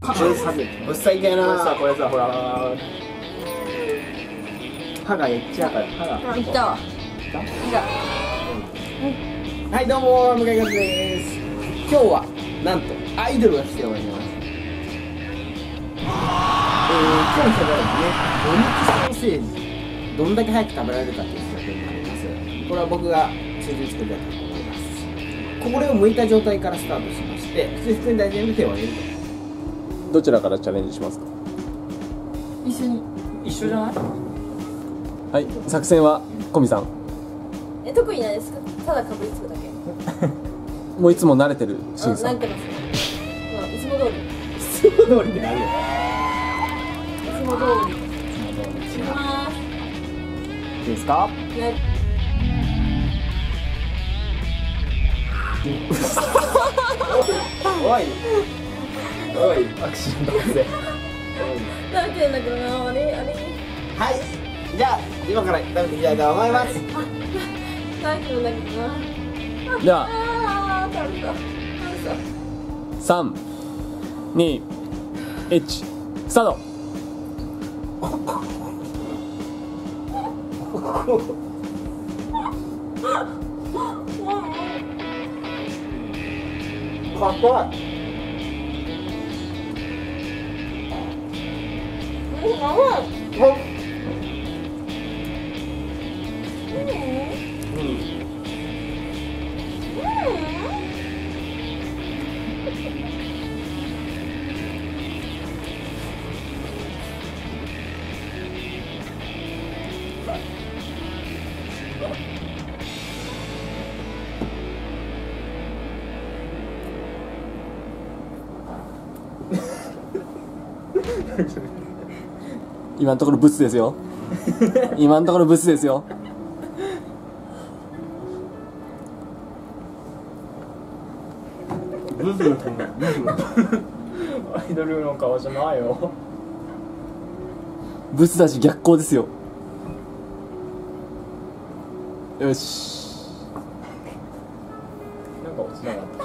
うっさいんだよな。 これさほら歯がエッチだから歯がいったわ。 はいどうも向井和です。今日はなんとアイドルが来ております。今日の食べはね、お肉ソーセージどんだけ早く食べられるかという企画になります。これは僕が中心作りたいと思います。これを剥いた状態からスタートしまして、普通に大事に手を入れると。 どちらからチャレンジしますか？ 一緒に。 一緒じゃない？はい、作戦はコミさん。 特にないですか？ただかぶりつくだけ。 もういつも慣れてるシンさん。 慣れてますね。いつも通り。 いつも通りって何よ。 いつも通り。いきます。 いいですか？ ね。 おいおいアクシデント発生。 食べてんだけどな、あれ。 はい、じゃあ今から食べていきたいと思います。 食べてるんだけどな。 では食べた。 3、2、1、スタート。 硬い。 今のところブツですよ。今のところブツですよ。 ブスアイドルの顔じゃないよ。 ブツだし逆光ですよ。よし。 なんか落ちなかった。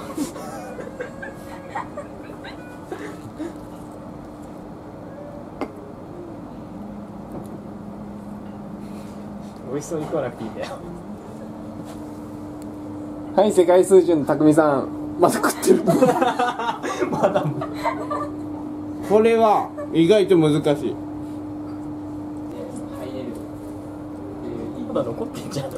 美味しそうに食わなくていいんだよ。 はい、世界水準の匠さん、まだ食ってる。 まだこれは意外と難しい。 まだ残ってんじゃん。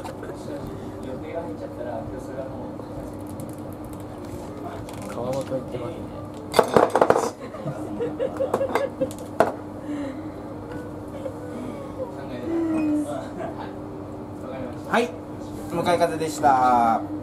皮ごといってますね。 はい、向井風でした。